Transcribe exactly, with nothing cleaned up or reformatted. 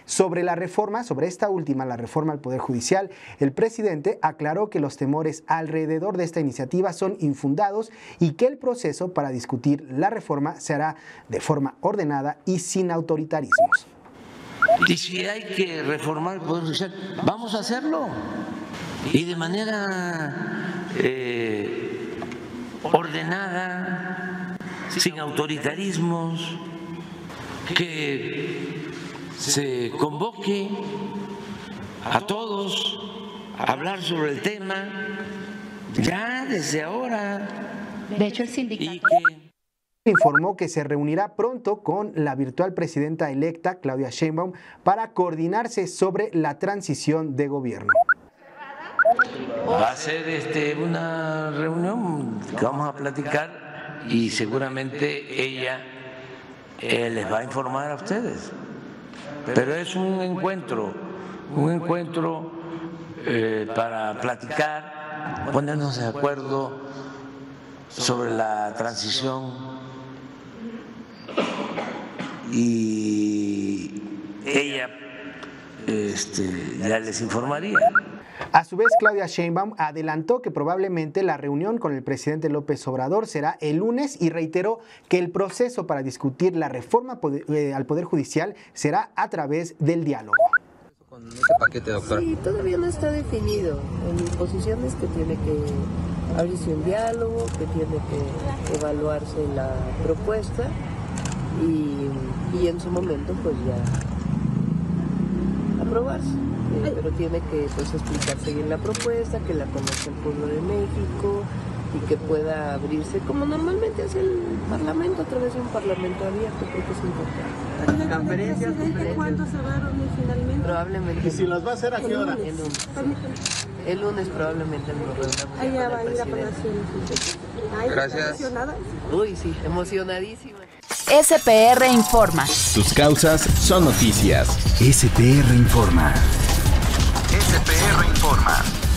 Sobre la reforma, sobre esta última, la reforma al Poder Judicial, el presidente aclaró que los temores alrededor de esta iniciativa son infundados y que el proceso para discutir la reforma se hará de forma ordenada y sin autoritarismos. Y si hay que reformar el Poder Judicial, vamos a hacerlo. Y de manera eh, ordenada, sin autoritarismos, que se convoque a todos a hablar sobre el tema ya desde ahora. De hecho, el sindicato y que informó que se reunirá pronto con la virtual presidenta electa, Claudia Sheinbaum, para coordinarse sobre la transición de gobierno. Va a ser este, una reunión que vamos a platicar y seguramente ella eh, les va a informar a ustedes. Pero es un encuentro, un encuentro eh, para platicar, ponernos de acuerdo sobre la transición y ella este, ya les informaría. A su vez, Claudia Sheinbaum adelantó que probablemente la reunión con el presidente López Obrador será el lunes y reiteró que el proceso para discutir la reforma al Poder Judicial será a través del diálogo. Con este paquete, doctora. Sí, todavía no está definido. En mi posición es que tiene que abrirse un diálogo, que tiene que evaluarse la propuesta y, y en su momento pues ya aprobarse. Eh, pero tiene que pues explicarse bien la propuesta, que la conozca el pueblo de México y que pueda abrirse como normalmente hace el Parlamento, a través de un Parlamento abierto. Creo que es importante. ¿Conferencias? ¿Cuándo se va a reunir finalmente? Probablemente. ¿Y si las va a hacer a qué hora? El lunes. El lunes probablemente nos reunamos. Ahí ya va a ir a Palacio. Gracias. ¿Emocionada? Uy, sí, emocionadísima. S P R Informa. Tus causas son noticias. S P R Informa. S P R Informa.